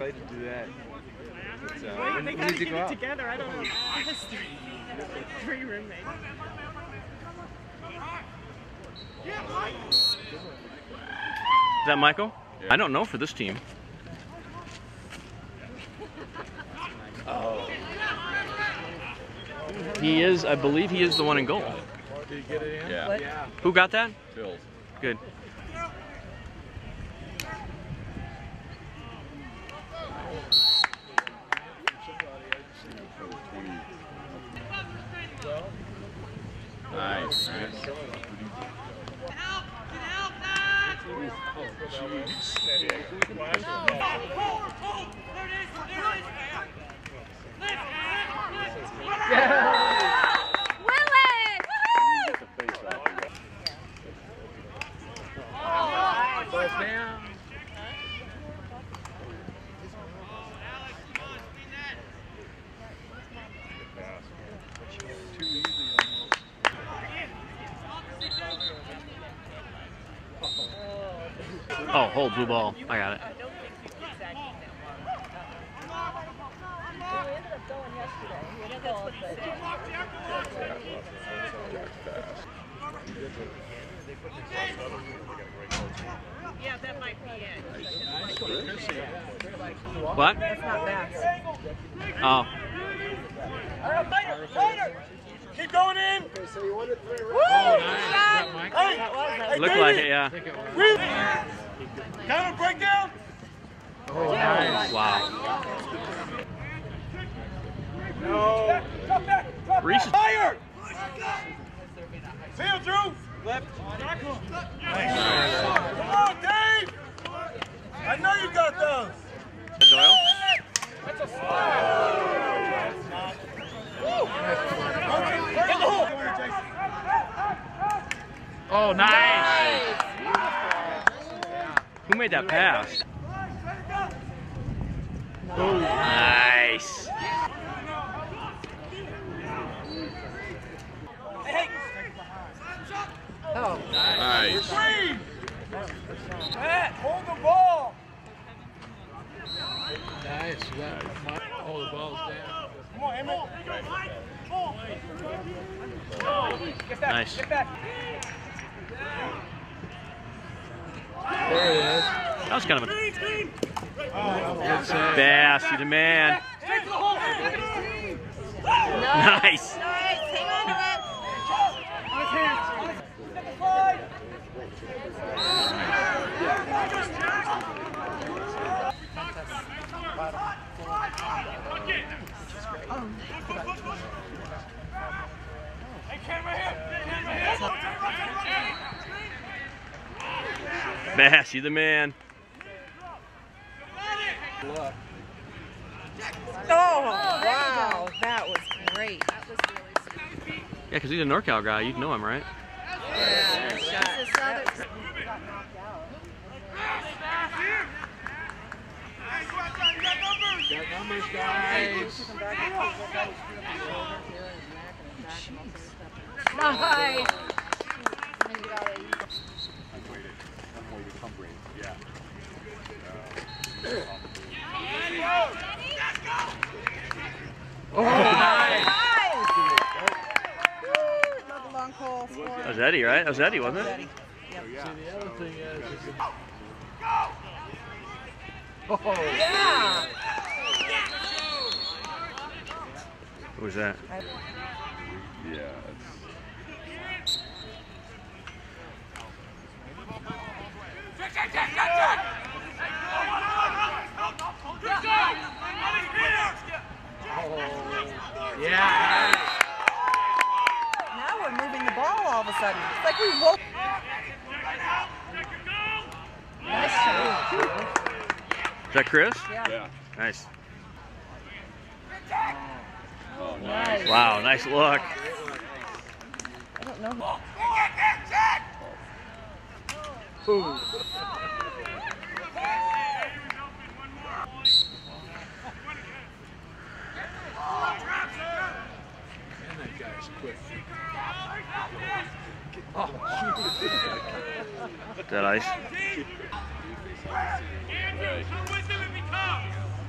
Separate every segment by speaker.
Speaker 1: excited to do that. But,
Speaker 2: they gotta get it together. I don't know. I have three roommates.
Speaker 3: Is that Michael? Yeah. I don't know for this team.
Speaker 1: Oh.
Speaker 3: He is, I believe he is the one in goal.
Speaker 1: Did he get it in?
Speaker 4: Yeah.
Speaker 1: What?
Speaker 3: Who got that?
Speaker 4: Bills.
Speaker 3: Good.
Speaker 4: Nice.
Speaker 3: Oh, hold blue ball. I got it.
Speaker 2: Yeah, that might be it.
Speaker 3: What?
Speaker 2: That's not bad.
Speaker 3: Oh.
Speaker 5: Keep going in.
Speaker 2: Woo!
Speaker 3: Looked like it, yeah.
Speaker 5: Counter breakdown.
Speaker 3: Oh, nice. Wow.
Speaker 5: No.
Speaker 3: Reese.
Speaker 5: Fire. See you, Drew. Left. Nice. Come on, Dave. I know you got those.
Speaker 3: Doyle?
Speaker 5: That's a slide.
Speaker 3: Oh, nice. Who made that pass? Oh, nice.
Speaker 2: Oh.
Speaker 4: Nice.
Speaker 5: Matt, hold the ball.
Speaker 1: Nice. Oh, the ball's down.
Speaker 5: Come on, Emmett.
Speaker 3: Nice.
Speaker 5: Get back.
Speaker 1: There it is.
Speaker 3: That was kind of a Bass, you the man. Nice.
Speaker 2: Hang on to it.
Speaker 3: Bass, you the man.
Speaker 2: Oh, wow. That was great. That was really sweet.
Speaker 3: Yeah, because he's a NorCal guy. You'd know him, right?
Speaker 2: Yeah, nice shot.
Speaker 1: Got numbers, guys.
Speaker 2: Nice.
Speaker 3: Oh, nice.
Speaker 2: Another long call score.
Speaker 3: That was Eddie, right? That was Eddie, wasn't it?
Speaker 2: Yep.
Speaker 1: See, the other thing is
Speaker 3: Oh.
Speaker 2: Yeah.
Speaker 3: Who was that?
Speaker 4: Yeah.
Speaker 1: yeah.
Speaker 2: Now we're moving the ball all of a sudden. It's like we woke. Nice shot.
Speaker 3: Is that Chris?
Speaker 4: Yeah.
Speaker 3: Nice.
Speaker 4: Oh,
Speaker 2: Nice.
Speaker 3: Wow, nice look.
Speaker 2: I don't know.
Speaker 1: Ooh. Man, that guy's quick. Oh,
Speaker 3: Is that ice?
Speaker 4: Right.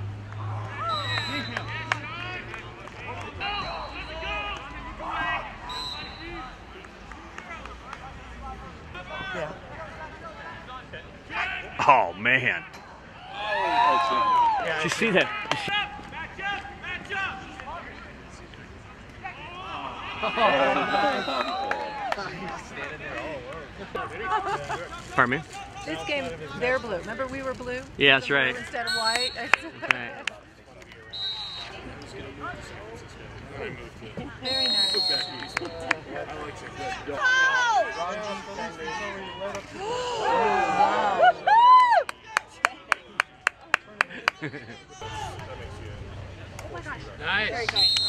Speaker 3: Oh, man. Did you see that? Pardon me?
Speaker 2: This game, they're blue. Remember we were blue?
Speaker 3: Yeah, that's right.
Speaker 2: Instead of white.
Speaker 3: Right.
Speaker 2: Very nice.
Speaker 1: Nice.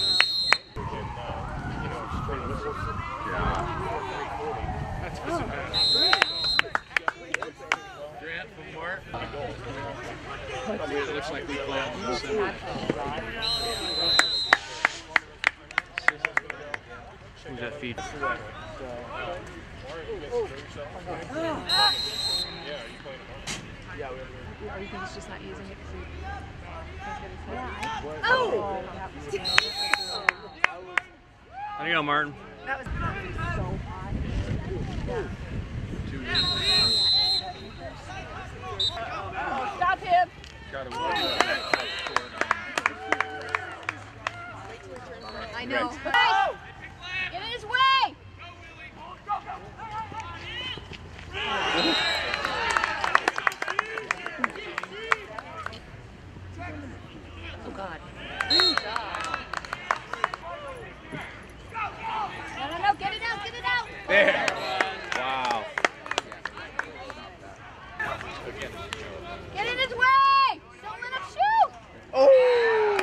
Speaker 1: Grant from Martin. It looks like we play on the center.
Speaker 3: Who's that feed?
Speaker 2: Or you think he's just not using it because
Speaker 3: Oh! There you go, Martin.
Speaker 2: that was so hot. Stop him! I know. Get in his way! Oh God. No, get it out, get it out!
Speaker 5: There. Wow.
Speaker 2: Get in his way! Don't let him shoot!
Speaker 5: Oh!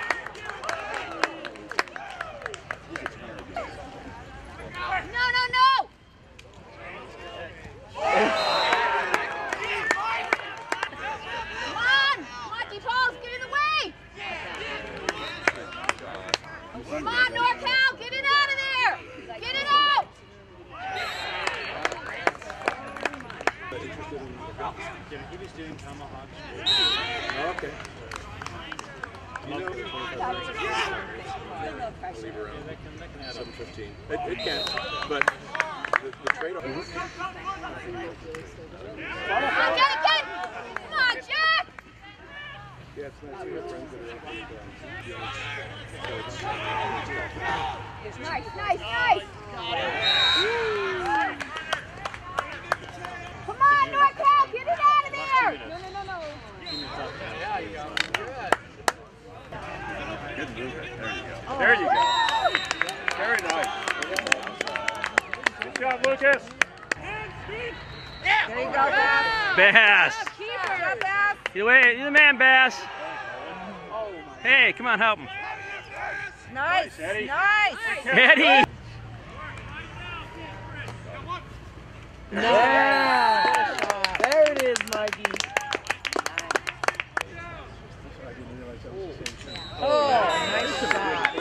Speaker 2: No! Come on! Monty Pauls, get in the way! Come on, NorCal, get it out of there! Get it out!
Speaker 1: He was doing tomahawks. Okay. You know, leave around 7:15. It can, but the trade-off.
Speaker 2: Get it! Come on, Jack!
Speaker 1: Yeah, it's nice to have friends that
Speaker 2: Nice! Come on, NorCal, get it out of there! No.
Speaker 1: Yeah, you got it. Good.
Speaker 4: Good movement. There you go.
Speaker 5: There you go. Very nice. Good job, Lucas.
Speaker 2: There you go, Bass.
Speaker 3: Bass!
Speaker 2: Keeper, Bass.
Speaker 3: Get away, you're the man, Bass. Hey, come on, help him.
Speaker 2: Nice,
Speaker 5: Eddie.
Speaker 2: nice.
Speaker 3: Eddie!
Speaker 2: Yeah.
Speaker 6: There it is, Mikey.
Speaker 2: Oh, nice shot.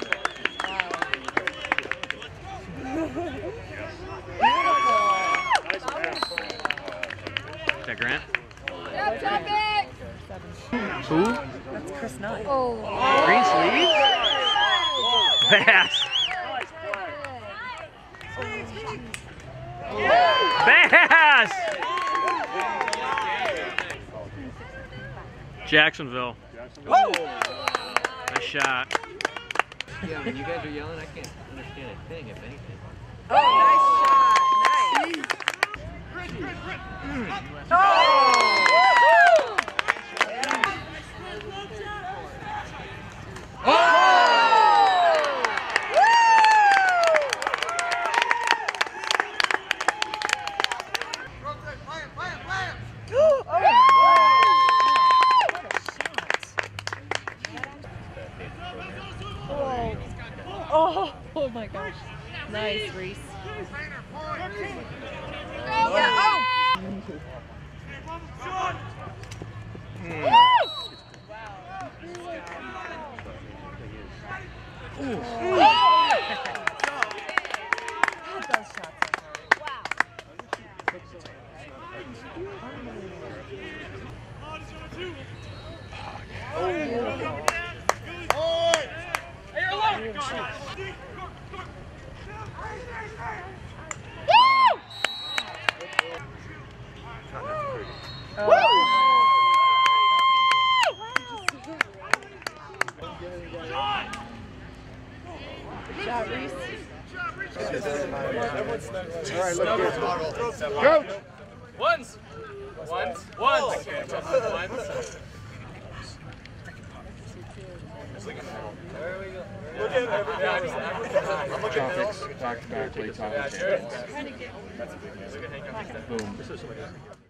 Speaker 5: Nice pass.
Speaker 3: Is that Grant? Who?
Speaker 2: That's Chris Knight.
Speaker 3: Green sleeve? Bass! Bass! Jacksonville. Nice shot.
Speaker 6: Yeah, when you guys are yelling, I can't understand a thing, if anything.
Speaker 2: Oh, nice shot. Nice. Oh! Oh my gosh. Nice, Reese. Yeah.
Speaker 5: right, look good. Coach!
Speaker 1: Ones. Ones. Ones.
Speaker 4: Topics back-to-back league title champions. Boom.